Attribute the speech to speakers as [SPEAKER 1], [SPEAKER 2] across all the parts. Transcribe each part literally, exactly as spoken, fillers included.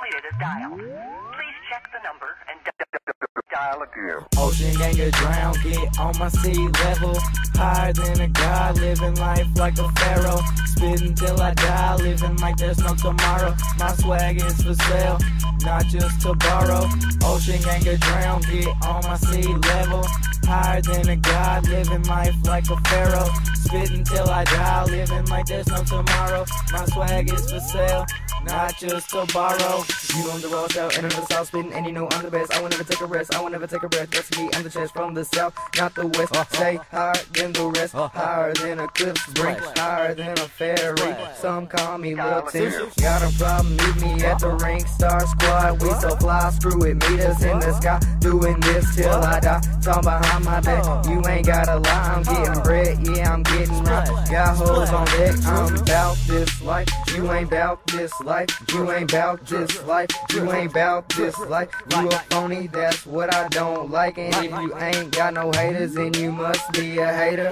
[SPEAKER 1] completed as dialed. Please check the number and dial again.
[SPEAKER 2] Ocean Ganger drown, get on my sea level. Higher than a god, living life like a pharaoh. Spitting till I die, living like there's no tomorrow. My swag is for sale, not just to borrow. Ocean Ganger drown, get on my sea level. Higher than a god, living life like a pharaoh. Spitting till I die, living like there's no tomorrow. My swag is for sale, not just to borrow.
[SPEAKER 3] You on the road, south, and in the south, spitting, and you know I'm the best. I will never take a rest, I will never take a breath. That's me, I'm the chest from the south, not the west.
[SPEAKER 2] Uh,
[SPEAKER 3] Stay higher than the rest, uh, higher than a cliff spring, higher than a ferry. Some call me Lil Tim. Got a problem, meet me at the Ring Star Squad. We so fly, screw it, meet us in the sky. Doing this till I die, talking behind my back. You ain't gotta lie, I'm getting bread, yeah, I'm getting right. Got hoes on deck, I'm about this life. You ain't about this life, you ain't about this life, you ain't about this life. You a phony, that's what I don't like. And if you ain't got no haters, then you must be a hater.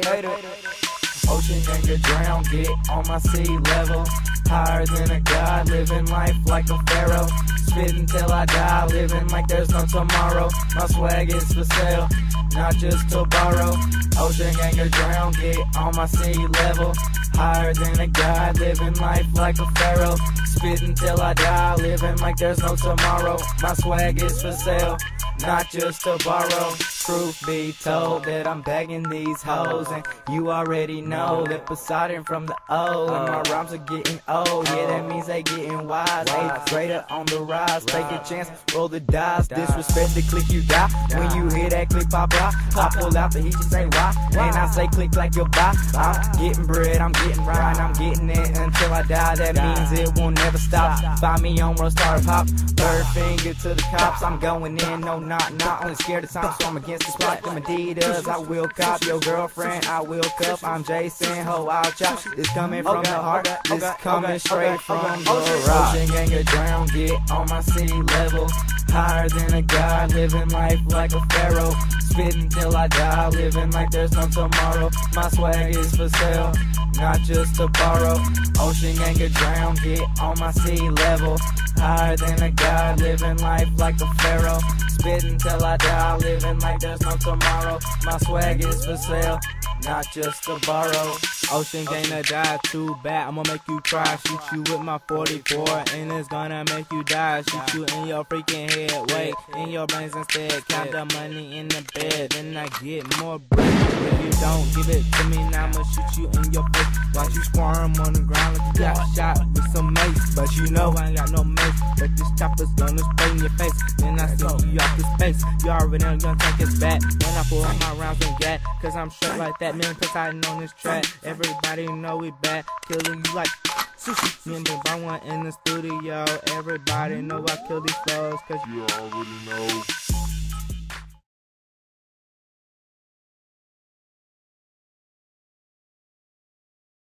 [SPEAKER 2] Ocean Ganger drown, get on my sea level. Higher than a god, living life like a pharaoh. Spitting till I die, living like there's no tomorrow. My swag is for sale, not just to borrow. Ocean Ganger drown, get on my sea level. Higher than a god, living life like a pharaoh. Spitting till I die, living like there's no tomorrow. My swag is for sale, not just to borrow. Truth be told that I'm bagging these hoes, and you already know that Poseidon from the O, and my rhymes are getting old. Yeah, that means they getting wise. Eighth grader on the rise, take a chance, roll the dice. Disrespect the click, you die. When you hear that click pop out, I pull out the heat, you say why, and I say click like goodbye. I'm getting bread, I'm getting right, I'm getting it until I die. That means it won't never stop. Find me on World Star Pop, third finger to the cops. I'm going in, no not not only scared of time, so I'm against the spot. Them Adidas, I will cop your girlfriend, I will cup. I'm Jason, ho, I'll chop. This coming from the heart, this coming straight from the rock. Ocean Ganger drown, get on my sea level. Higher than a god, living life like a pharaoh. Spitting till I die, living like there's no tomorrow. My swag is for sale, not just to borrow. Ocean Ganger drown, get on my sea level. Higher than a god, living life like a pharaoh. Spitting till I die, living like there's no tomorrow. My swag is for sale, not just to borrow. Ocean Ganger die, too bad, I'ma make you cry. Shoot you with my forty-four, and it's gonna make you die. Shoot you in your freaking head, wait, in your brains instead. Count the money in the bed, then I get more bread. If you don't give it to me now, I'ma shoot you in your face. Watch you squirm on the ground like you got shot with some mace. But you know I ain't got no mace, but this chopper's gonna spray in your face. Then I send you off the space, you already know gonna take his back. When I pull my rounds and gat, cause I'm straight like that, man, Poseidon on this track. Everybody know we bad, killing you like sushi. Me and the brown one in the studio. Everybody know I kill these flows, cause you already know.